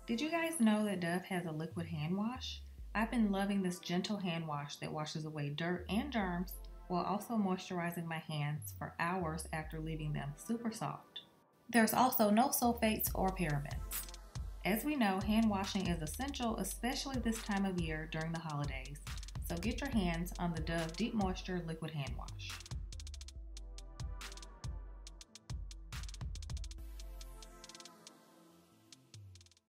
Did you guys know that Dove has a liquid hand wash? I've been loving this gentle hand wash that washes away dirt and germs while also moisturizing my hands for hours after leaving them super soft. There's also no sulfates or parabens. As we know, hand washing is essential, especially this time of year during the holidays, so get your hands on the Dove Deep Moisture Liquid Hand Wash.